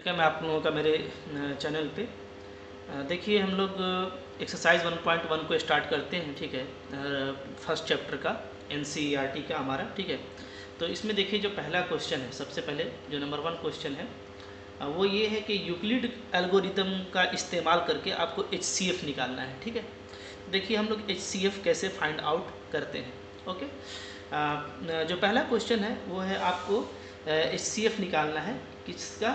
है मैं आप लोगों का मेरे चैनल पे देखिए हम लोग एक्सरसाइज 1.1 को स्टार्ट करते हैं। ठीक है, फर्स्ट चैप्टर का NCERT का हमारा। ठीक है, तो इसमें देखिए जो पहला क्वेश्चन है, सबसे पहले जो नंबर 1 क्वेश्चन है वो ये है कि यूक्लिड एल्गोरिथम का इस्तेमाल करके आपको HCF निकालना है। ठीक है, देखिए हम लोग HCF कैसे फाइंड आउट करते हैं। ओके, जो पहला क्वेश्चन है वो है आपको HCF निकालना है किसका,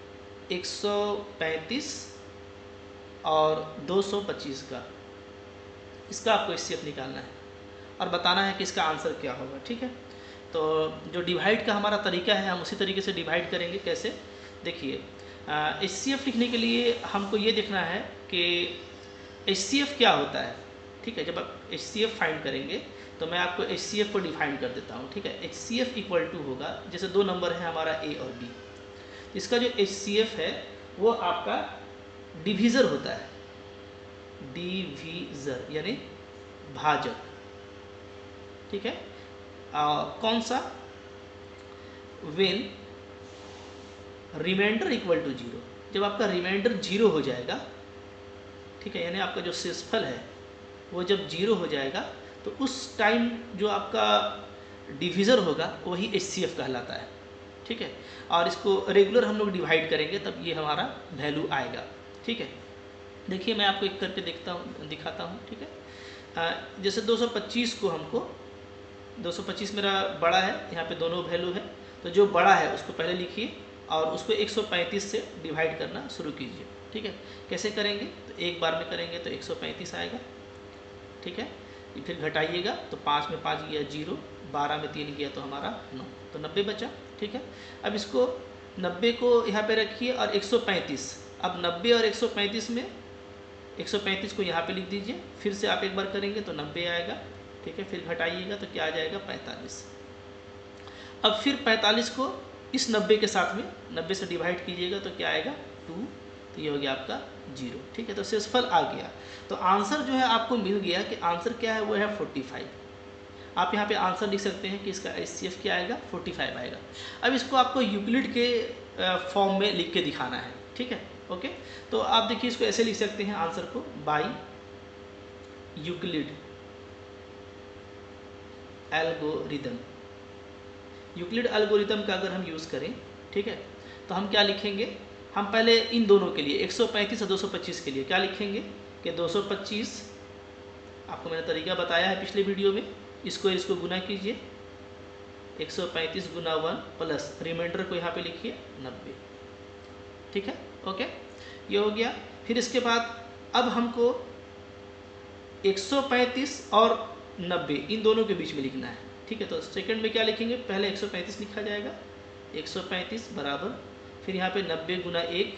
135 और 225 का। इसका आपको HCF निकालना है और बताना है कि इसका आंसर क्या होगा। ठीक है, तो जो डिवाइड का हमारा तरीका है हम उसी तरीके से डिवाइड करेंगे। कैसे, देखिए HCF लिखने के लिए हमको ये देखना है कि HCF क्या होता है। ठीक है, जब आप HCF फाइंड करेंगे तो मैं आपको HCF को डिफाइन कर देता हूँ। ठीक है, HCF इक्वल टू होगा, जैसे दो नंबर है हमारा A और B, इसका जो HCF है वो आपका डिवीज़र होता है, डिवीज़र यानी भाजक। ठीक है, कौन सा, व्हेन रिमाइंडर इक्वल टू 0, जब आपका रिमाइंडर 0 हो जाएगा। ठीक है, यानी आपका जो शेषफल है वो जब 0 हो जाएगा तो उस टाइम जो आपका डिवीज़र होगा वही HCF कहलाता है। ठीक है, और इसको रेगुलर हम लोग डिवाइड करेंगे तब ये हमारा वैल्यू आएगा। ठीक है, देखिए मैं आपको एक करके दिखाता हूँ। ठीक है, जैसे 225 को हमको, 225 मेरा बड़ा है, यहाँ पे दोनों वैल्यू है, तो जो बड़ा है उसको पहले लिखिए और उसको 135 से डिवाइड करना शुरू कीजिए। ठीक है, कैसे करेंगे, तो एक बार में करेंगे तो 135 आएगा। ठीक है, फिर घटाइएगा तो 5 में 5 गया 0, 12 में 3 गया तो हमारा 9, तो 90 बचा। ठीक है, अब इसको 90 को यहाँ पे रखिए और 135, अब 90 और 135 में 135 को यहाँ पे लिख दीजिए, फिर से आप एक बार करेंगे तो 90 आएगा। ठीक है, फिर घटाइएगा तो क्या आ जाएगा, 45। अब फिर 45 को इस 90 के साथ में 90 से डिवाइड कीजिएगा तो क्या आएगा, 2, तो ये हो गया आपका 0। ठीक है, तो शेषफल आ गया, तो आंसर जो है आपको मिल गया कि आंसर क्या है, वो है 45। आप यहाँ पे आंसर लिख सकते हैं कि इसका HCF क्या आएगा, 45 आएगा। अब इसको आपको यूक्लिड के फॉर्म में लिख के दिखाना है। ठीक है, ओके, तो आप देखिए इसको ऐसे लिख सकते हैं आंसर को, by Euclid algorithm. Euclid algorithm का अगर हम यूज़ करें, ठीक है, तो हम क्या लिखेंगे, हम पहले इन दोनों के लिए 135 और 225 के लिए क्या लिखेंगे कि 225, आपको मैंने तरीका बताया है पिछले वीडियो में, इसको गुना कीजिए, 135 गुना 1 प्लस रिमाइंडर को यहाँ पे लिखिए 90। ठीक है, ओके, ये हो गया। फिर इसके बाद अब हमको 135 और 90 इन दोनों के बीच में लिखना है। ठीक है, तो सेकंड में क्या लिखेंगे, पहले 135 लिखा जाएगा, 135 बराबर, फिर यहाँ पे 90 गुना 1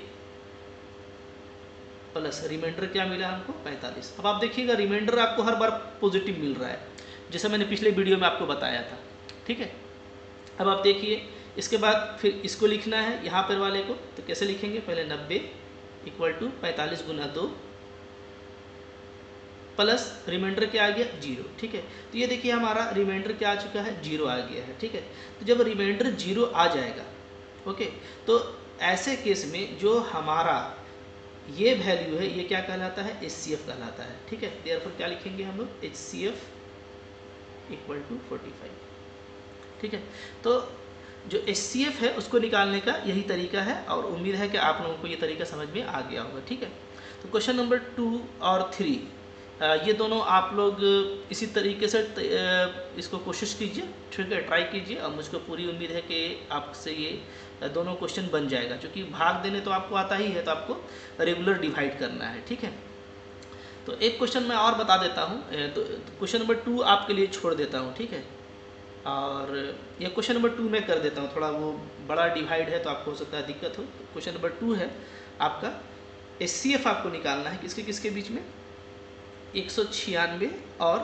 प्लस रिमाइंडर क्या मिला हमको, 45। अब आप देखिएगा रिमाइंडर आपको हर बार पॉजिटिव मिल रहा है, जैसा मैंने पिछले वीडियो में आपको बताया था। ठीक है, अब आप देखिए इसके बाद फिर इसको लिखना है यहाँ पर वाले को, तो कैसे लिखेंगे, पहले 90 इक्वल टू 45 गुना 2 प्लस रिमाइंडर क्या आ गया, 0। ठीक है, तो ये देखिए हमारा रिमाइंडर क्या आ चुका है, 0 आ गया है। ठीक है, तो जब रिमाइंडर 0 आ जाएगा, ओके, तो ऐसे केस में जो हमारा ये वैल्यू है ये क्या कहलाता है, HCF कहलाता है। ठीक है, देयरफॉर क्या लिखेंगे हम लोग, HCF इक्वल टू 45। ठीक है, तो जो HCF है उसको निकालने का यही तरीका है और उम्मीद है कि आप लोगों को ये तरीका समझ में आ गया होगा। ठीक है, तो क्वेश्चन नंबर 2 और 3 ये दोनों आप लोग इसी तरीके से इसको कोशिश कीजिए। ठीक है, ट्राई कीजिए और मुझको पूरी उम्मीद है कि आपसे ये दोनों क्वेश्चन बन जाएगा, क्योंकि भाग देने तो आपको आता ही है, तो आपको रेगुलर डिवाइड करना है। ठीक है, तो एक क्वेश्चन मैं और बता देता हूँ, तो क्वेश्चन नंबर 2 आपके लिए छोड़ देता हूँ। ठीक है, और ये क्वेश्चन नंबर 2 मैं कर देता हूँ, थोड़ा वो बड़ा डिवाइड है तो आपको हो सकता है दिक्कत हो। तो क्वेश्चन नंबर 2 है आपका, HCF आपको निकालना है किसके किसके बीच में, 196 और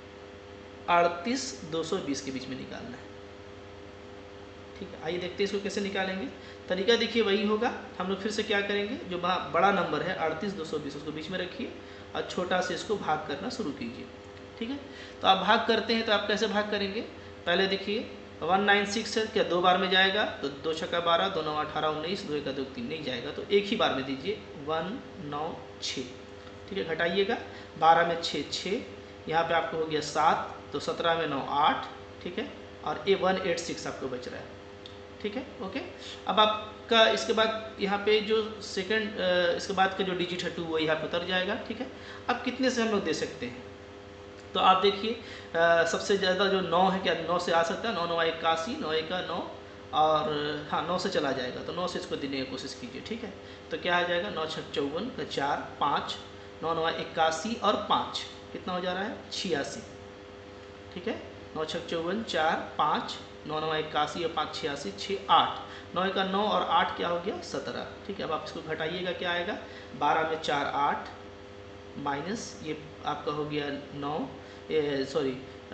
38,220 के बीच में निकालना है। ठीक है, आइए देखते हैं इसको कैसे निकालेंगे। तरीका देखिए वही होगा, हम लोग फिर से क्या करेंगे, जो बड़ा नंबर है 38,220 उसको बीच में रखिए और छोटा से इसको भाग करना शुरू कीजिए। ठीक है, तो आप भाग करते हैं तो आप कैसे भाग करेंगे, पहले देखिए 196 है, क्या 2 बार में जाएगा? तो 2 छक्का 12, 2 9 18 19, 2 1 2 3 नहीं जाएगा, तो एक ही बार में दीजिए 196। ठीक है, घटाइएगा 12 में 6 6, यहाँ पे आपको हो गया 7, तो 17 में 9 8। ठीक है, और ये 186 आपको बच रहा है। ठीक है, ओके। अब आपका इसके बाद यहाँ पे जो सेकंड इसके बाद का जो डिजिट है 2 वो यहाँ पे उतर जाएगा। ठीक है, अब कितने से हम लोग दे सकते हैं? तो आप देखिए सबसे ज़्यादा जो 9 है, क्या 9 से आ सकता है? 9 9 81, 9 1 9, और हाँ 9 से चला जाएगा, तो 9 से इसको देने की कोशिश कीजिए। ठीक है, तो क्या आ जाएगा? 9 6 54, 4 5, 9 9 81 और 5 कितना हो जा रहा है? 86। ठीक है, 9 6 54, 4 5, 9 9 81 और 5 86, 6 8, 9 का 9 और 8 क्या हो गया? 17। ठीक है, अब आप इसको घटाइएगा, क्या आएगा? 12 में 4 8, माइनस ये आपका हो गया 9, सॉरी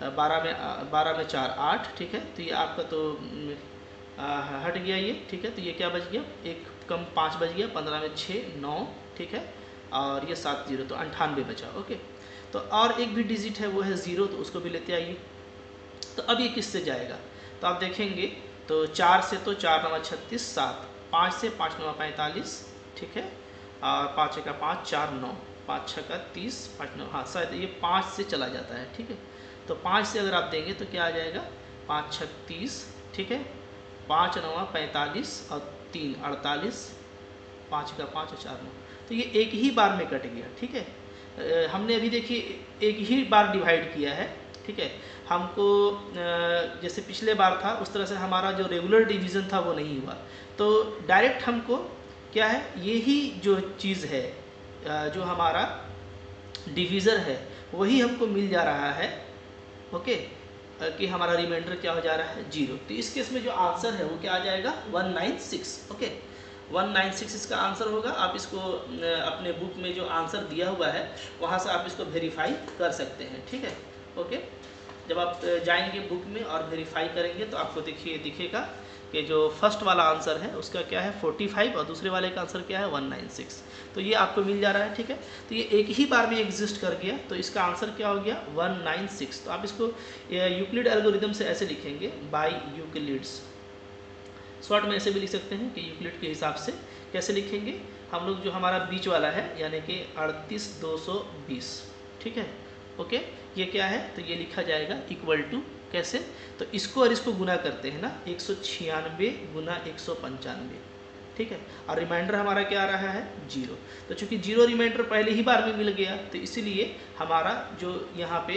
12 में 4 8। ठीक है, तो ये आपका तो हट गया ये। ठीक है, तो ये क्या बच गया? एक कम 5 बच गया, 15 में 6 9। ठीक है, और ये 7 0, तो 98 बचा। ओके, तो और एक भी डिजिट है वो है 0, तो उसको भी लेते आइए। तो अब ये किससे जाएगा? तो आप देखेंगे तो 4 से तो 4 9 36 7, 5 से 5 9 45। ठीक है, और 5 का 5 4 9, 5 6 का 30, 5 9, हाँ शायद ये 5 से चला जाता है। ठीक है, तो 5 से अगर आप देंगे तो क्या आ जाएगा? 5 6 30। ठीक है, 5 9 45 और 3 48, 5 का 5 और 4 9, तो ये एक ही बार में कट गया। ठीक है, हमने अभी देखिए एक ही बार डिवाइड किया है। ठीक है, हमको जैसे पिछले बार था उस तरह से हमारा जो रेगुलर डिवीज़न था वो नहीं हुआ, तो डायरेक्ट हमको क्या है, यही जो चीज़ है जो हमारा डिवीज़र है वही हमको मिल जा रहा है। ओके, कि हमारा रिमाइंडर क्या हो जा रहा है? 0। तो इस केस में जो आंसर है वो क्या आ जाएगा? 196। ओके, 196 इसका आंसर होगा। आप इसको अपने बुक में जो आंसर दिया हुआ है वहाँ से आप इसको वेरीफाई कर सकते हैं। ठीक है, ओके, जब आप जाएंगे बुक में और वेरीफाई करेंगे तो आपको देखिए दिखेगा कि जो फर्स्ट वाला आंसर है उसका क्या है? 45, और दूसरे वाले का आंसर क्या है? 196। तो ये आपको मिल जा रहा है। ठीक है, तो ये एक ही बार में एग्जिस्ट कर गया, तो इसका आंसर क्या हो गया? 196। तो आप इसको यूक्लिड एल्गोरिदम से ऐसे लिखेंगे, बाय यूक्लिड्स। शॉर्ट में ऐसे भी लिख सकते हैं कि यूक्लिड के हिसाब से कैसे लिखेंगे हम लोग, जो हमारा बीच वाला है यानी कि 38 220। ठीक है, ओके, ये क्या है? तो ये लिखा जाएगा इक्वल टू, कैसे? तो इसको और इसको गुना करते हैं ना, 196 गुना 195। ठीक है, और रिमाइंडर हमारा क्या आ रहा है? 0। तो चूंकि 0 रिमाइंडर पहले ही बार में मिल गया, तो इसीलिए हमारा जो यहाँ पे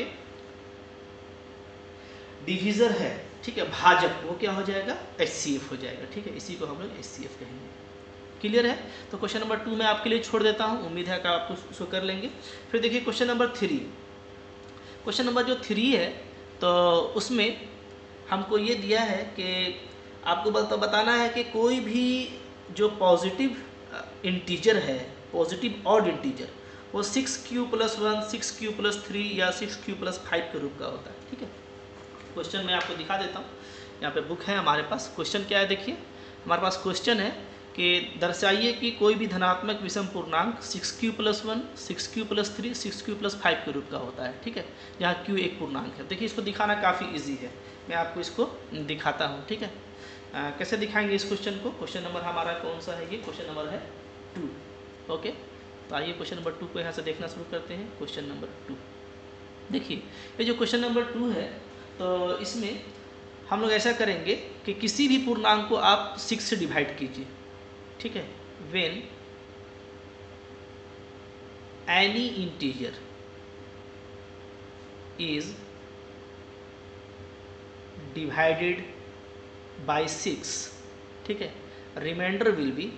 डिवीज़र है, ठीक है, भाजक, वो क्या हो जाएगा? HCF हो जाएगा। ठीक है, इसी को हम लोग HCF कहेंगे। क्लियर है? तो क्वेश्चन नंबर 2 मैं आपके लिए छोड़ देता हूँ, उम्मीद है कि आप उसको कर लेंगे। फिर देखिए क्वेश्चन नंबर 3। क्वेश्चन नंबर जो 3 है, तो उसमें हमको ये दिया है कि आपको बताना है कि कोई भी जो पॉजिटिव इंटीजर है, पॉजिटिव ऑड इंटीजर, वो 6q + 1, 6q + 3 या 6q + 5 के रूप का होता है। ठीक है, क्वेश्चन मैं आपको दिखा देता हूँ, यहाँ पे बुक है हमारे पास। क्वेश्चन क्या है देखिए, हमारे पास क्वेश्चन है कि दर्शाइए कि कोई भी धनात्मक विषम पूर्णांक 6q + 1, 6q + 3, 6q + 5 के रूप का होता है। ठीक है, जहाँ q एक पूर्णांक है। देखिए इसको दिखाना काफ़ी इजी है, मैं आपको इसको दिखाता हूँ। ठीक है, कैसे दिखाएंगे इस क्वेश्चन को? क्वेश्चन नंबर हमारा कौन सा है? ये क्वेश्चन नंबर है 2। ओके, तो आइए क्वेश्चन नंबर 2 को यहाँ से देखना शुरू करते हैं। क्वेश्चन नंबर 2 देखिए, ये जो क्वेश्चन नंबर 2 है, तो इसमें हम लोग ऐसा करेंगे कि किसी भी पूर्णांक को आप 6 से डिवाइड कीजिए। ठीक है, when any integer is divided by 6, ठीक है, रिमाइंडर विल बी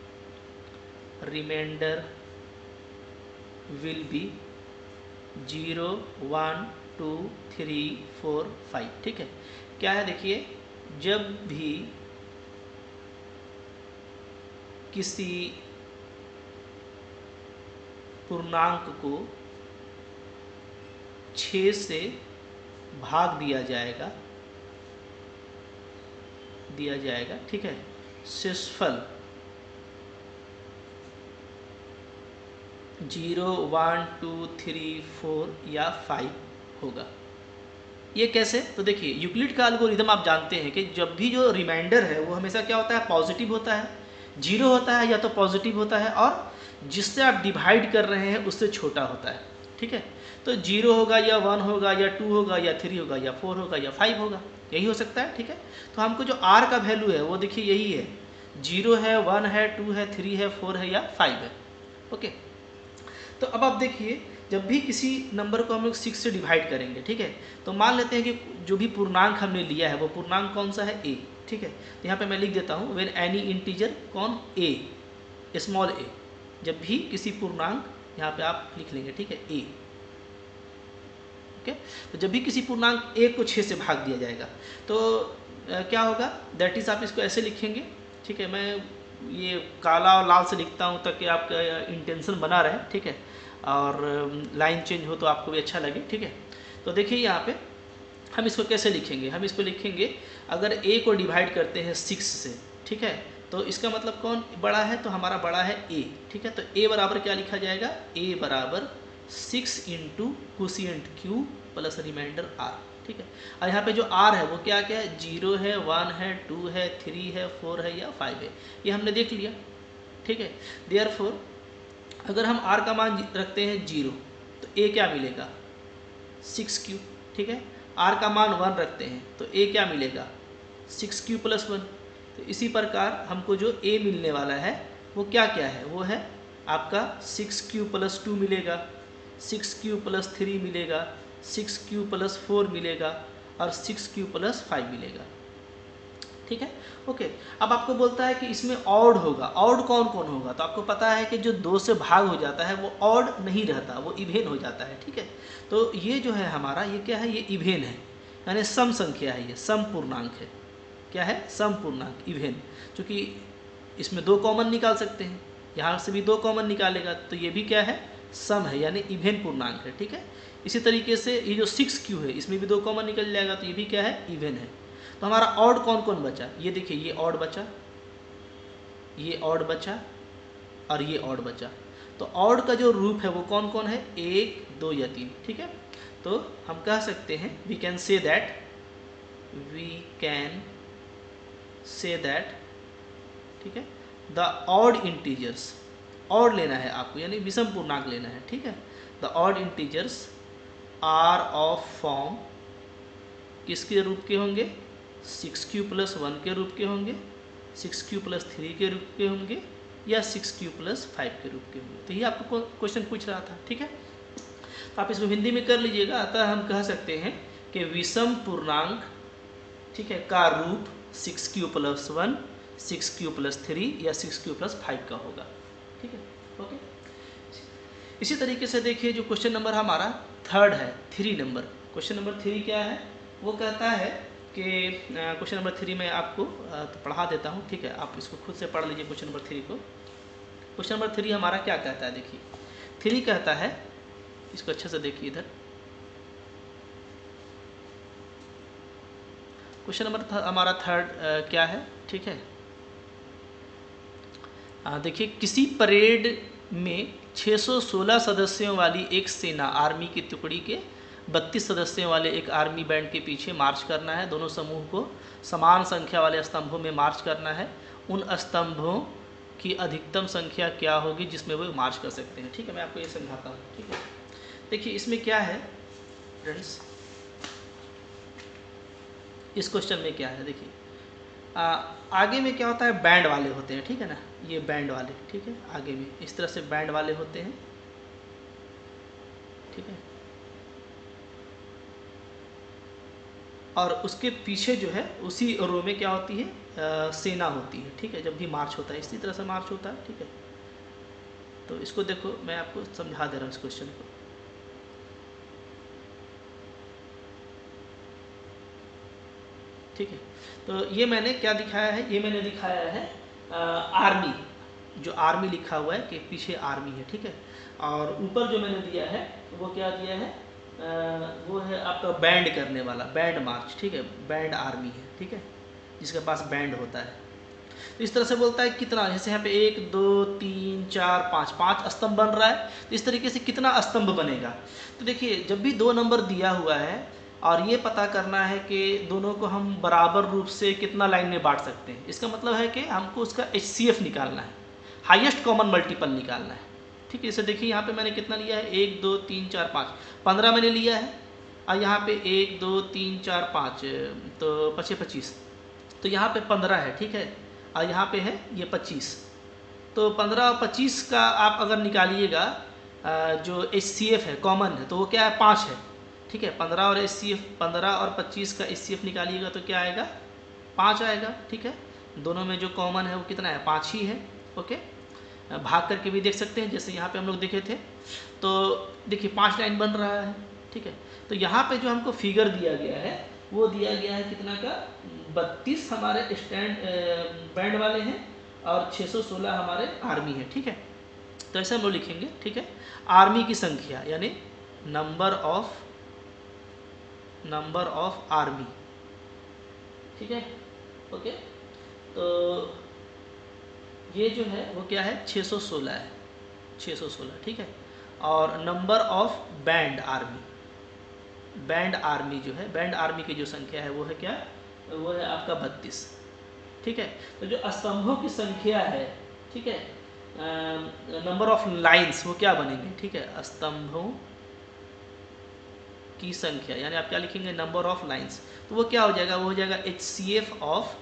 0 1 2 3 4 5। ठीक है, क्या है देखिए, जब भी किसी पूर्णांक को 6 से भाग दिया जाएगा, ठीक है, शेषफल 0 1 2 3 4 या 5 होगा। ये कैसे? तो देखिए यूक्लिड का एल्गोरिथम आप जानते हैं कि जब भी जो रिमाइंडर है वो हमेशा क्या होता है, पॉजिटिव होता है, जीरो होता है या तो पॉजिटिव होता है, और जिससे आप डिवाइड कर रहे हैं उससे छोटा होता है, ठीक है। तो जीरो होगा या 1 होगा या 2 होगा या 3 होगा या 4 होगा या 5 होगा, यही हो सकता है, ठीक है। तो हमको जो आर का वैल्यू है वो देखिए यही है, 0 है, 1 है, 2 है, 3 है, 4 है या 5 है, ओके। तो अब आप देखिए जब भी किसी नंबर को हम लोग 6 से डिवाइड करेंगे, ठीक है, तो मान लेते हैं कि जो भी पूर्णांक हमने लिया है वो पूर्णांक कौन सा है, a, ठीक है। तो यहाँ पे मैं लिख देता हूँ व्हेन एनी इंटीजर कौन, a, स्मॉल a, जब भी किसी पूर्णांक, यहाँ पे आप लिख लेंगे, ठीक है, a, ओके। तो जब भी किसी पूर्णांक a को 6 से भाग दिया जाएगा तो क्या होगा, दैट इज आप इसको ऐसे लिखेंगे, ठीक है। मैं ये काला और लाल से लिखता हूँ ताकि आपका इंटेंशन बना रहे, ठीक है, और लाइन चेंज हो तो आपको भी अच्छा लगे, ठीक है। तो देखिए यहाँ पे हम इसको कैसे लिखेंगे, हम इसको लिखेंगे अगर a को डिवाइड करते हैं 6 से, ठीक है, तो इसका मतलब कौन बड़ा है, तो हमारा बड़ा है a, ठीक है। तो a बराबर क्या लिखा जाएगा, a बराबर 6 into quotient q plus remainder r, ठीक है। और यहाँ पे जो r है वो क्या क्या है, 0 है, 1 है, 2 है, 3 है, 4 है या 5 है, ये हमने देख लिया, ठीक है। देयरफॉर अगर हम r का मान रखते हैं 0 तो a क्या मिलेगा, 6q, ठीक है। r का मान 1 रखते हैं तो a क्या मिलेगा, 6q प्लस 1। तो इसी प्रकार हमको जो a मिलने वाला है वो क्या क्या है, वो है आपका 6q प्लस 2 मिलेगा, 6q प्लस 3 मिलेगा, 6q प्लस 4 मिलेगा और 6q प्लस 5 मिलेगा, ठीक है, ओके। अब आपको बोलता है कि इसमें ऑड होगा, ऑड कौन कौन होगा, तो आपको पता है कि जो 2 से भाग हो जाता है वो ऑड नहीं रहता, वो इवेन हो जाता है, ठीक है। तो ये जो है हमारा, ये क्या है, ये इवेन है, यानी सम संख्या है, ये सम पूर्णांक है, क्या है, सम पूर्णांक, इवेन, क्योंकि इसमें 2 कॉमन निकाल सकते हैं, यहाँ से भी 2 कॉमन निकालेगा तो ये भी क्या है, सम है, यानी इवेन पूर्णांक है, ठीक है। इसी तरीके से ये जो 6q है इसमें भी 2 कॉमन निकल जाएगा तो ये भी क्या है, इवेन है। तो हमारा ऑड कौन कौन बचा, ये देखिए, ये ऑड बचा, ये ऑड बचा और ये ऑड बचा। तो ऑड का जो रूप है वो कौन कौन है, 1, 2 या 3, ठीक है। तो हम कह सकते हैं, वी कैन से दैट, ठीक है, द ऑड इंटीजर्स, ऑड लेना है आपको, यानी विषम पूर्णांक लेना है, ठीक है। The odd integers are of form किसके रूप के होंगे, 6q प्लस 1 के रूप के होंगे, 6q प्लस 3 के रूप के होंगे या 6q प्लस 5 के रूप के होंगे। तो ये आपको क्वेश्चन पूछ रहा था, ठीक है। तो आप इसको हिंदी में कर लीजिएगा। अतः हम कह सकते हैं कि विषम पूर्णांक, ठीक है, का रूप 6q प्लस 1, 6q प्लस 3 या 6q प्लस 5 का होगा, ठीक है, ओके। इसी तरीके से देखिए जो क्वेश्चन नंबर हमारा 3 है, 3 नंबर, क्वेश्चन नंबर 3 क्या है, वो कहता है कि क्वेश्चन नंबर 3 में आपको पढ़ा देता हूँ, ठीक है, आप इसको खुद से पढ़ लीजिए क्वेश्चन नंबर 3 को। क्वेश्चन नंबर 3 हमारा क्या कहता है, देखिए 3 कहता है, इसको अच्छे से देखिए इधर, क्वेश्चन नंबर हमारा 3 क्या है, ठीक है। देखिए किसी परेड में 616 सदस्यों वाली एक सेना आर्मी की टुकड़ी के 32 सदस्यों वाले एक आर्मी बैंड के पीछे मार्च करना है। दोनों समूह को समान संख्या वाले स्तंभों में मार्च करना है। उन स्तंभों की अधिकतम संख्या क्या होगी जिसमें वो मार्च कर सकते हैं, ठीक है। मैं आपको ये समझाता हूँ, ठीक है। देखिए इसमें क्या है फ्रेंड्स, इस क्वेश्चन में क्या है, देखिए आगे में क्या होता है, बैंड वाले होते हैं, ठीक है ना, ये बैंड वाले, ठीक है, आगे में इस तरह से बैंड वाले होते हैं, ठीक है। और उसके पीछे जो है उसी रो में क्या होती है, सेना होती है, ठीक है। जब भी मार्च होता है इसी तरह से मार्च होता है, ठीक है। तो इसको देखो, मैं आपको समझा दे रहा हूँ इस क्वेश्चन को, ठीक है। तो ये मैंने क्या दिखाया है, ये मैंने दिखाया है आर्मी, जो आर्मी लिखा हुआ है कि पीछे आर्मी है, ठीक है। और ऊपर जो मैंने दिया है वो क्या दिया है, वो है आपका बैंड करने वाला, बैंड मार्च, ठीक है, बैंड आर्मी है, ठीक है, जिसके पास बैंड होता है। तो इस तरह से बोलता है कितना, जैसे यहाँ पे 1, 2, 3, 4, 5 स्तंभ बन रहा है, तो इस तरीके से कितना स्तंभ बनेगा। तो देखिए जब भी 2 नंबर दिया हुआ है और ये पता करना है कि दोनों को हम बराबर रूप से कितना लाइन में बांट सकते हैं। इसका मतलब है कि हमको उसका HCF निकालना है, हाईएस्ट कॉमन मल्टीपल निकालना है। ठीक है, इसे देखिए यहाँ पे मैंने कितना लिया है, 1 2 3 4 5, 15 मैंने लिया है। और यहाँ पे 1 2 3 4 5 तो 25, तो यहाँ पे 15 है। ठीक है, और यहाँ पे है ये 25, तो 15 और 25 का आप अगर निकालिएगा जो HCF है कॉमन है, तो वो क्या है, 5 है। ठीक है, 15 और HCF, 15 और 25 का HCF निकालिएगा तो क्या आएगा, 5 आएगा। ठीक है, दोनों में जो कॉमन है वो कितना है, 5 ही है। ओके, भाग करके भी देख सकते हैं, जैसे यहाँ पे हम लोग देखे थे। तो देखिए 5 लाइन बन रहा है। ठीक है, तो यहाँ पे जो हमको फिगर दिया गया है वो दिया गया है कितना का, 32 हमारे स्टैंड बैंड वाले हैं और 616 हमारे आर्मी है। ठीक है, तो ऐसे हम लोग लिखेंगे। ठीक है, आर्मी की संख्या यानी नंबर ऑफ आर्मी। ठीक है, ओके, तो ये जो है वो क्या है, 616 है, 616। ठीक है, और नंबर ऑफ बैंड आर्मी जो है, बैंड आर्मी की जो संख्या है वो है क्या, वो है आपका 32। ठीक है, तो जो स्तंभों की संख्या है, ठीक है, नंबर ऑफ लाइंस वो क्या बनेंगे। ठीक है, स्तंभों की संख्या यानी आप क्या लिखेंगे, नंबर ऑफ लाइंस, तो वो क्या हो जाएगा, वो हो जाएगा HCF ऑफ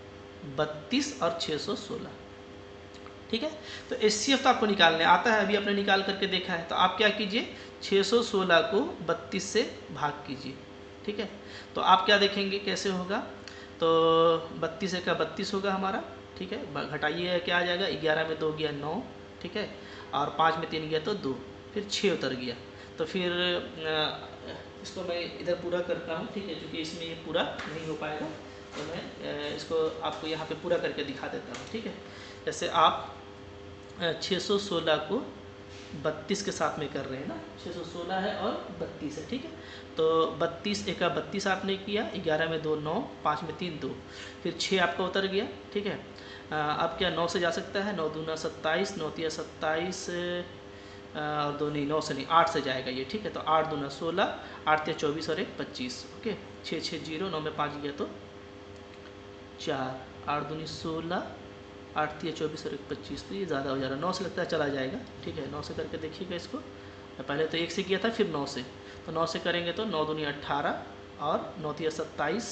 32 और 616। ठीक है, तो HCF तो आपको निकालने आता है, अभी आपने निकाल करके देखा है। तो आप क्या कीजिए, 616 को 32 से भाग कीजिए। ठीक है, तो आप क्या देखेंगे कैसे होगा, तो 32 का 32 होगा हमारा। ठीक है, घटाइए क्या आ जाएगा, 11 में 2 गया 9। ठीक है, और 5 में 3 गया तो 2, फिर 6 उतर गया। तो फिर इसको मैं इधर पूरा करता हूँ। ठीक है, क्योंकि इसमें ये पूरा नहीं हो पाएगा, तो मैं इसको आपको यहाँ पे पूरा करके दिखा देता हूँ। ठीक है, जैसे आप 616 को 32 के साथ में कर रहे हैं ना, 616 है और 32 है। ठीक है, तो 32 एका 32 आपने किया, 11 में 2 9, 5 में 3 2, फिर 6 आपका उतर गया। ठीक है, अब क्या 9 से जा सकता है, 9 दूना 27, 9 तिया 27 और 2 नहीं, 9 से नहीं 8 से जाएगा ये। ठीक है, तो 8 दूना 16, 8 तिया 24 और 1 25। ओके, 6 6 0, 9 में 5 गया तो 4, 8 दूनी 16, 8 तिया 24 और 1 25, तो ये ज़्यादा हो जा रहा है, 9 से लगता है चला जाएगा। ठीक है, 9 से करके देखिएगा इसको, पहले तो 1 से किया था फिर 9 से, तो 9 से करेंगे तो 9 दूनी 18 और 9 तिया 27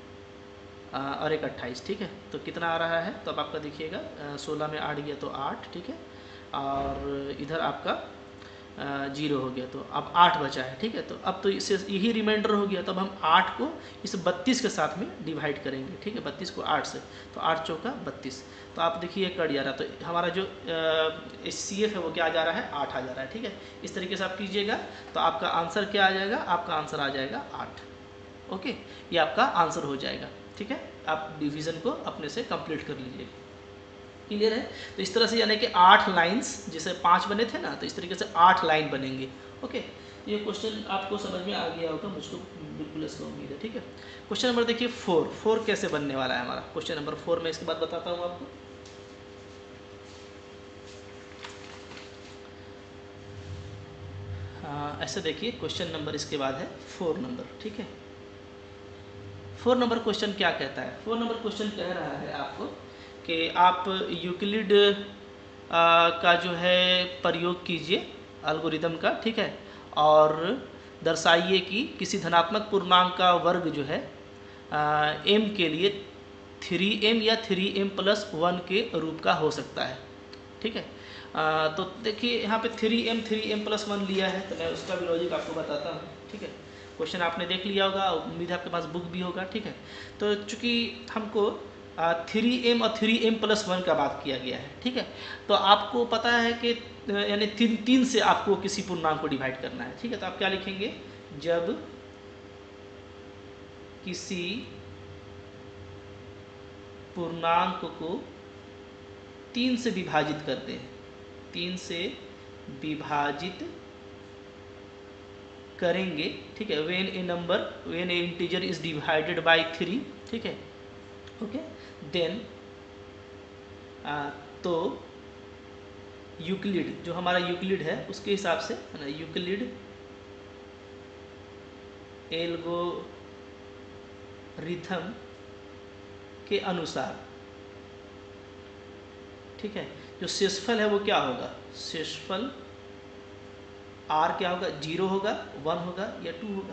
और 1 28। ठीक है, तो कितना आ रहा है, तो अब आपका देखिएगा 16 में 8 गया तो 8। ठीक है, और इधर आपका 0 हो गया, तो अब 8 बचा है। ठीक है, तो अब तो इससे यही रिमाइंडर हो गया, तो अब हम 8 को इस 32 के साथ में डिवाइड करेंगे। ठीक है, 32 को 8 से, तो 8 चौका 32, तो आप देखिए कट जा रहा है, तो हमारा जो HCF है वो क्या आ जा रहा है, 8 आ जा रहा है। ठीक है, इस तरीके से आप कीजिएगा तो आपका आंसर क्या आ जाएगा, आपका आंसर आ जाएगा 8। ओके, ये आपका आंसर हो जाएगा। ठीक है, आप डिवीज़न को अपने से कंप्लीट कर लीजिएगा। क्लियर है, तो इस तरह से यानी कि 8 लाइंस, जैसे 5 बने थे ना, तो इस तरीके से 8 लाइन बनेंगे। ओके, ये क्वेश्चन आपको समझ में आ गया होगा, मुझको बिल्कुल इसका उम्मीद है। ठीक है, क्वेश्चन नंबर देखिए 4 कैसे बनने वाला है हमारा। क्वेश्चन नंबर 4 में इसके बाद बताता हूँ आपको। ऐसे देखिए क्वेश्चन नंबर इसके बाद है 4 नंबर। ठीक है, 4 नंबर क्वेश्चन क्या कहता है, 4 नंबर क्वेश्चन कह रहा है आपको कि आप यूक्लिड का जो है प्रयोग कीजिए एल्गोरिदम का। ठीक है, और दर्शाइए कि किसी धनात्मक पूर्णांक का वर्ग जो है m के लिए 3m या 3m+1 के रूप का हो सकता है। ठीक है, तो देखिए यहाँ पे 3m+1 लिया है, तो मैं उसका भी लॉजिक आपको बताता हूँ। ठीक है, क्वेश्चन आपने देख लिया होगा, उम्मीद है आपके पास बुक भी होगा। ठीक है, तो चूँकि हमको 3m और 3m+1 का बात किया गया है। ठीक है, तो आपको पता है कि यानी 3 से आपको किसी पूर्णांक को डिवाइड करना है। ठीक है, तो आप क्या लिखेंगे, जब किसी पूर्णांक को 3 से विभाजित करते हैं, 3 से विभाजित करेंगे। ठीक है, when a integer is divided by 3। ठीक है, ओके, देन तो यूक्लिड, जो हमारा यूक्लिड है उसके हिसाब से है ना, यूक्लिड एल्गोरिथम के अनुसार, ठीक है, जो शेषफल है वो क्या होगा, शेषफल r क्या होगा, 0 होगा, 1 होगा या 2 होगा।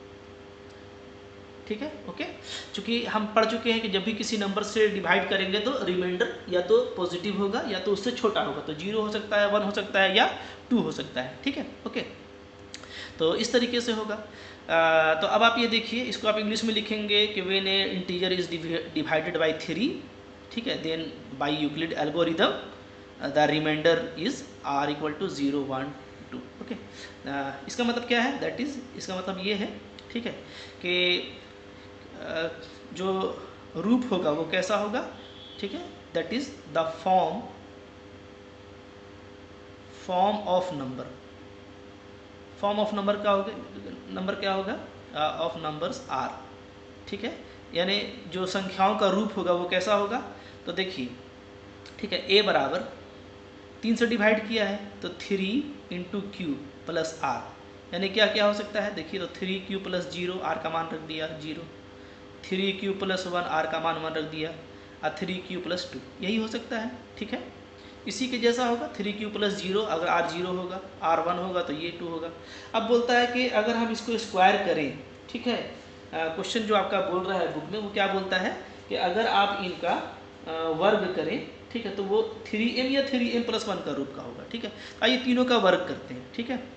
ठीक है, ओके। चूंकि हम पढ़ चुके हैं कि जब भी किसी नंबर से डिवाइड करेंगे तो रिमाइंडर या तो पॉजिटिव होगा या तो उससे छोटा होगा, तो 0 हो सकता है, 1 हो सकता है या 2 हो सकता है। ठीक है, ओके। तो इस तरीके से होगा। तो अब आप ये देखिए, इसको आप इंग्लिश में लिखेंगे कि when a integer is divided by 3, ठीक है, then by Euclid algorithm the remainder is r equal to 0, 1, 2। Okay, इसका मतलब क्या है, दैट इज, इसका मतलब ये है, ठीक है, कि जो रूप होगा वो कैसा होगा, ठीक है, that is the form of number. Form of number क्या होगा, नंबर क्या होगा, ऑफ नंबर्स आर। ठीक है, यानी जो संख्याओं का रूप होगा वो कैसा होगा। तो देखिए, ठीक है, a बराबर 3 से डिवाइड किया है तो 3 इंटू क्यू प्लस आर, यानी क्या क्या हो सकता है, देखिए, तो 3q प्लस 0, आर का मान रख दिया 0, 3q प्लस 1, आर का मान 1 रख दिया, और 3q प्लस 2, यही हो सकता है। ठीक है, इसी के जैसा होगा 3q प्लस 0, अगर r 0 होगा, r 1 होगा तो ये 2 होगा। अब बोलता है कि अगर हम इसको स्क्वायर करें, ठीक है, क्वेश्चन जो आपका बोल रहा है बुक में वो क्या बोलता है कि अगर आप इनका वर्ग करें, ठीक है, तो वो 3m या 3m प्लस 1 का रूप का होगा। ठीक है, आइए तीनों का वर्ग करते हैं। ठीक है,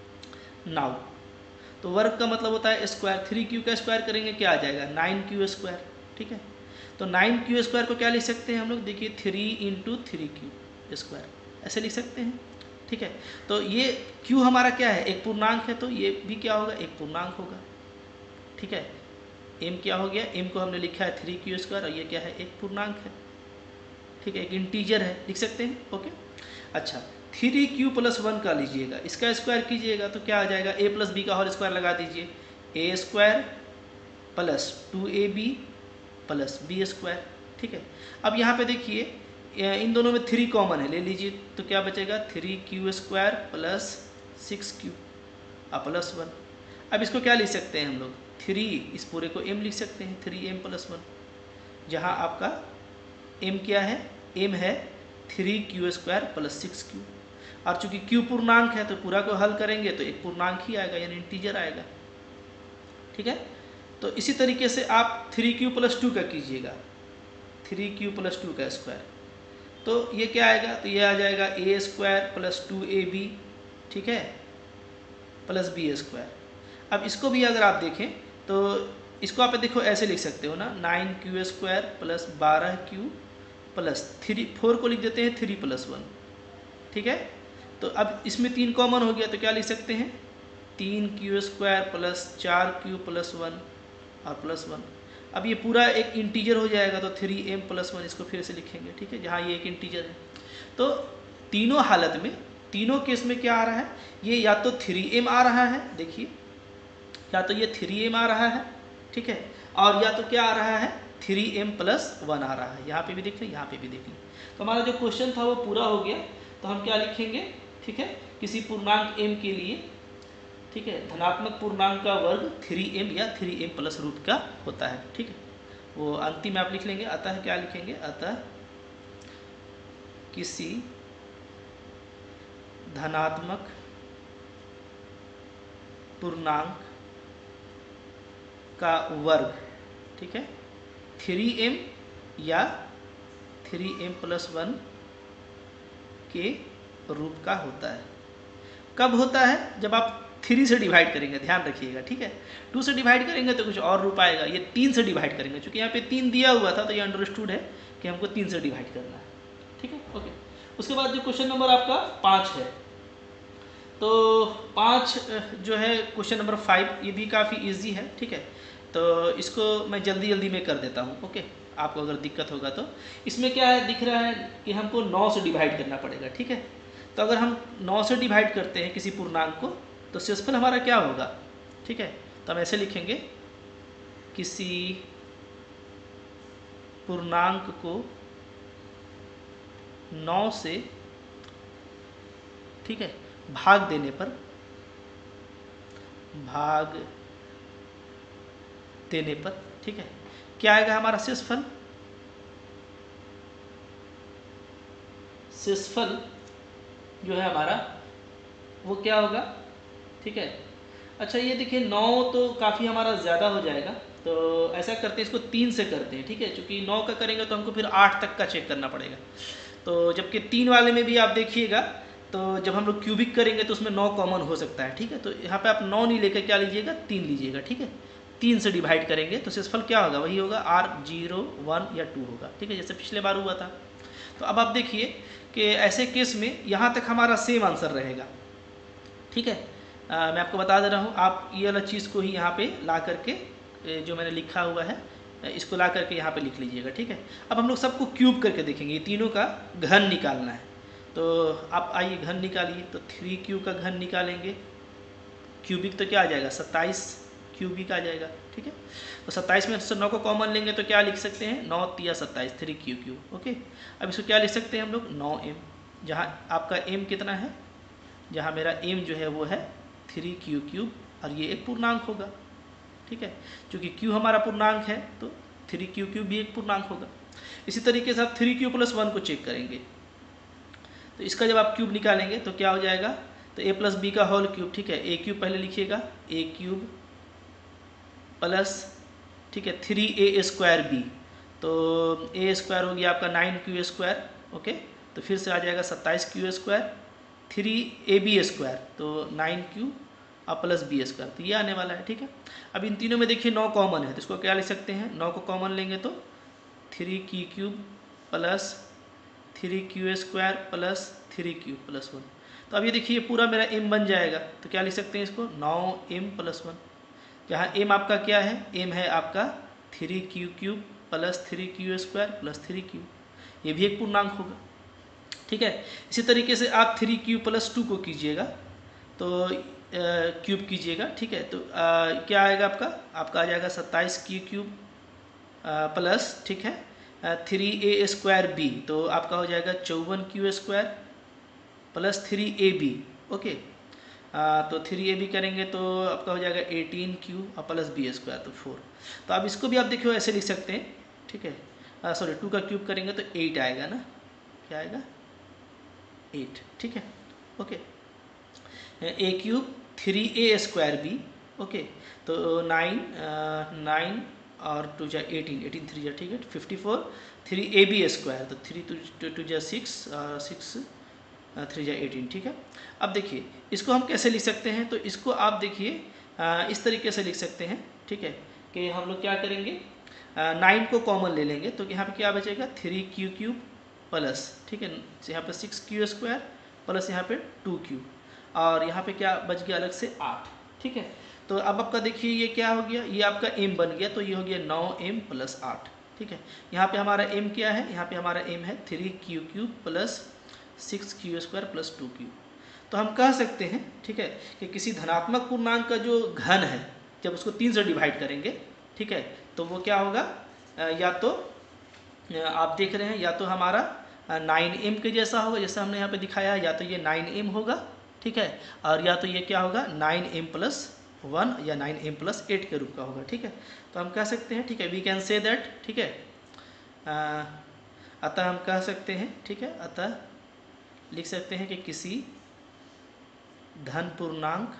नाउ तो वर्ग का मतलब होता है स्क्वायर, 3q का स्क्वायर करेंगे क्या आ जाएगा, 9q स्क्वायर। ठीक है, तो 9q स्क्वायर को क्या लिख सकते हैं हम लोग, देखिए 3 इंटू 3q स्क्वायर, ऐसे लिख सकते हैं। ठीक है, तो ये q हमारा क्या है, एक पूर्णांक है, तो ये भी क्या होगा, एक पूर्णांक होगा। ठीक है, m क्या हो गया, m को हमने लिखा है 3q स्क्वायर, और ये क्या है, एक पूर्णांक है। ठीक है, एक इंटीजर है, लिख सकते हैं। ओके, अच्छा, 3q प्लस 1 का लीजिएगा, इसका स्क्वायर कीजिएगा तो क्या आ जाएगा, a प्लस बी का होल स्क्वायर लगा दीजिए, a square plus 2ab plus B square. ठीक है, अब यहाँ पे देखिए इन दोनों में 3 कॉमन है, ले लीजिए, तो क्या बचेगा, 3q square plus 6q plus 1। अब इसको क्या लिख सकते हैं हम लोग, 3, इस पूरे को m लिख सकते हैं, 3m प्लस 1, जहाँ आपका m क्या है, m है 3q स्क्वायर प्लस 6q, और चूंकि q पूर्णांक है तो पूरा को हल करेंगे तो एक पूर्णांक ही आएगा, यानी इंटीजर आएगा। ठीक है, तो इसी तरीके से आप 3q प्लस 2 का कीजिएगा, 3q प्लस 2 का स्क्वायर, तो ये क्या आएगा, तो ये आ जाएगा a स्क्वायर प्लस 2ab, ठीक है, प्लस बी स्क्वायर। अब इसको भी अगर आप देखें तो इसको आप देखो ऐसे लिख सकते हो ना, 9q square plus 12q plus 4 को लिख देते हैं 3 प्लस 1। ठीक है, तो अब इसमें 3 कॉमन हो गया तो क्या लिख सकते हैं, 3q square plus 4q plus 1 और प्लस 1। अब ये पूरा एक इंटीजर हो जाएगा तो 3m प्लस 1, इसको फिर से लिखेंगे। ठीक है, जहाँ ये एक इंटीजर है, तो तीनों हालत में, तीनों केस में क्या आ रहा है, ये या तो 3m आ रहा है, देखिए, या तो ये 3m आ रहा है, ठीक है, और या तो क्या आ रहा है, 3m प्लस 1 आ रहा है। यहाँ पे भी देख लें, यहाँ पे भी देख लें, तो हमारा जो क्वेश्चन था वो पूरा हो गया। तो हम क्या लिखेंगे, ठीक है, किसी पूर्णांक m के लिए, ठीक है, धनात्मक पूर्णांक का वर्ग 3m या 3m प्लस रूट का होता है। ठीक है, वो अंतिम आप लिख लेंगे। अतः क्या लिखेंगे, अतः किसी धनात्मक पूर्णांक का वर्ग, ठीक है, 3m या 3m प्लस 1 के रूप का होता है। कब होता है, जब आप 3 से डिवाइड करेंगे, ध्यान रखिएगा। ठीक है, 2 से डिवाइड करेंगे तो कुछ और रूप आएगा, ये 3 से डिवाइड करेंगे, क्योंकि यहाँ पे 3 दिया हुआ था तो ये अंडरस्टूड है कि हमको 3 से डिवाइड करना है। ठीक है, ओके। उसके बाद जो क्वेश्चन नंबर आपका 5 है, तो 5 जो है क्वेश्चन नंबर 5, ये भी काफ़ी इजी है। ठीक है, तो इसको मैं जल्दी जल्दी में कर देता हूँ। ओके, आपको अगर दिक्कत होगा तो इसमें क्या है, दिख रहा है कि हमको 9 से डिवाइड करना पड़ेगा। ठीक है, तो अगर हम 9 से डिवाइड करते हैं किसी पूर्णांक को तो शेषफल हमारा क्या होगा। ठीक है, तो हम ऐसे लिखेंगे, किसी पूर्णांक को 9 से, ठीक है, भाग देने पर देने पर, ठीक है, क्या आएगा हमारा शेषफल? शेषफल जो है हमारा वो क्या होगा, ठीक है। अच्छा ये देखिए 9 तो काफ़ी हमारा ज़्यादा हो जाएगा, तो ऐसा करते हैं इसको 3 से करते हैं, ठीक है, क्योंकि 9 का करेंगे तो हमको फिर 8 तक का चेक करना पड़ेगा। तो जबकि 3 वाले में भी आप देखिएगा तो जब हम लोग क्यूबिक करेंगे तो उसमें 9 कॉमन हो सकता है, ठीक है। तो यहाँ पे आप 9 नहीं लेकर क्या लीजिएगा, 3 लीजिएगा, ठीक है। 3 से डिवाइड करेंगे तो शेषफल क्या होगा, वही होगा r 0 1 या 2 होगा, ठीक है, जैसे पिछले बार हुआ था। तो अब आप देखिए कि ऐसे केस में यहाँ तक हमारा सेम आंसर रहेगा, ठीक है। मैं आपको बता दे रहा हूँ, आप ये वाला चीज़ को ही यहाँ पे ला करके जो मैंने लिखा हुआ है इसको ला करके यहाँ पे लिख लीजिएगा, ठीक है। अब हम लोग सबको क्यूब करके देखेंगे, ये तीनों का घन निकालना है। तो आप आइए घन निकालिए, तो 3 क्यूब का घन निकालेंगे, क्यूबिक तो क्या आ जाएगा 27 क्यूबिक आ जाएगा, ठीक है। तो 27 में से 9 को कॉमन लेंगे तो क्या लिख सकते हैं, 9 तिया 27 3 क्यूब, ओके। अब इसको क्या लिख सकते हैं हम लोग 9m, जहाँ आपका m कितना है, जहाँ मेरा m जो है वो है 3 क्यूब और ये एक पूर्णांक होगा, ठीक है, क्योंकि q हमारा पूर्णांक है तो 3 क्यूब भी एक पूर्णांक होगा। इसी तरीके से आप 3q + 1 को चेक करेंगे, तो इसका जब आप क्यूब निकालेंगे तो क्या हो जाएगा, तो a + b का होल क्यूब, ठीक है, a क्यूब पहले लिखिएगा, a क्यूब प्लस, ठीक है, 3a² b, तो a स्क्वायर हो गया आपका 9q², ओके। तो फिर से आ जाएगा 27q², 3ab², तो 9q और प्लस b², तो ये आने वाला है, ठीक है। अब इन तीनों में देखिए 9 कॉमन है तो इसको क्या लिख सकते हैं, 9 को कॉमन लेंगे तो 3q³ plus 3q² plus 3q + 1। तो अब ये देखिए पूरा मेरा m बन जाएगा, तो क्या लिख सकते हैं इसको 9m + 1, जहाँ m आपका क्या है, m है आपका 3q³ plus 3q² plus 3q, ये भी एक पूर्णांक होगा, ठीक है। इसी तरीके से आप 3q + 2 को कीजिएगा, तो क्यूब कीजिएगा, ठीक है। तो क्या आएगा आपका आ जाएगा 27q³ प्लस, ठीक है, 3a² b, तो आपका हो जाएगा 54q² प्लस 3ab, ओके। तो 3ab करेंगे तो आपका हो जाएगा 18q और प्लस b², तो 4। तो अब इसको भी आप देखिए ऐसे लिख सकते हैं, ठीक है, सॉरी 2 का क्यूब करेंगे तो 8 आएगा ना, क्या आएगा 8, ठीक है, okay. a³ 3a² b, okay, तो 9 और 2 जा 18 3 जा, ठीक है, 54 3ab², तो 3 2 जा 6 6 3 जा 18, ठीक है। अब देखिए इसको हम कैसे लिख सकते हैं, तो इसको आप देखिए इस तरीके से लिख सकते हैं, ठीक है, कि हम लोग क्या करेंगे 9 को कॉमन ले लेंगे, तो यहाँ पे क्या बचेगा 3q³ प्लस, ठीक है, यहाँ पे 6q² प्लस यहाँ पे 2q, और यहाँ पे क्या बच गया अलग से 8, ठीक है। तो अब आपका देखिए ये क्या हो गया, ये आपका m बन गया, तो ये हो गया 9m + 8, ठीक है। यहाँ पे हमारा m क्या है, यहाँ पे हमारा m है 3q³ plus 6q² plus 2q। तो हम कह सकते हैं, ठीक है, कि किसी धनात्मक पूर्णांक का जो घन है जब उसको 3 से डिवाइड करेंगे, ठीक है, तो वो क्या होगा, या तो आप देख रहे हैं या तो हमारा 9m के जैसा होगा जैसा हमने यहाँ पे दिखाया, या तो ये 9m होगा, ठीक है, और या तो ये क्या होगा 9m + 1 या 9m + 8 के रूप का होगा, ठीक है। तो हम कह सकते हैं, ठीक है, वी कैन से दैट, ठीक है, अतः हम कह सकते हैं, ठीक है, अतः लिख सकते हैं कि किसी धन पूर्णांक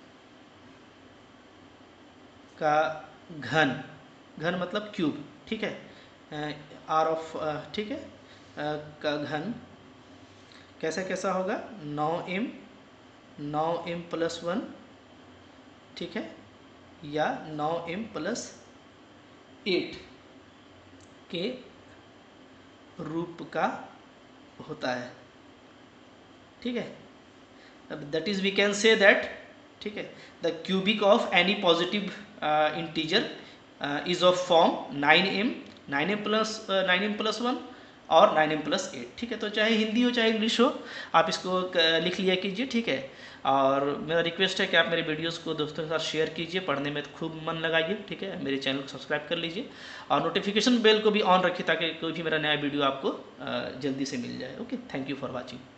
का घन मतलब क्यूब, ठीक है, r ऑफ, ठीक है, का घन कैसा होगा 9m + 1, ठीक है, या 9m + 8 के रूप का होता है, ठीक है। अब that is we can say that, ठीक है, the cubic of any positive integer is of form 9m + 1 और 9m + 8, ठीक है। तो चाहे हिंदी हो चाहे इंग्लिश हो, आप इसको लिख लिया कीजिए, ठीक है। और मेरा रिक्वेस्ट है कि आप मेरे वीडियोस को दोस्तों के साथ शेयर कीजिए, पढ़ने में खूब मन लगाइए, ठीक है। मेरे चैनल को सब्सक्राइब कर लीजिए और नोटिफिकेशन बेल को भी ऑन रखिए ताकि कोई भी मेरा नया वीडियो आपको जल्दी से मिल जाए। Okay, thank you for watching.